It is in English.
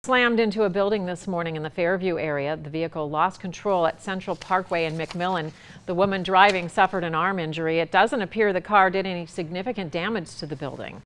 Slammed into a building this morning in the Fairview area. The vehicle lost control at Central Parkway and McMillan. The woman driving suffered an arm injury. It doesn't appear the car did any significant damage to the building.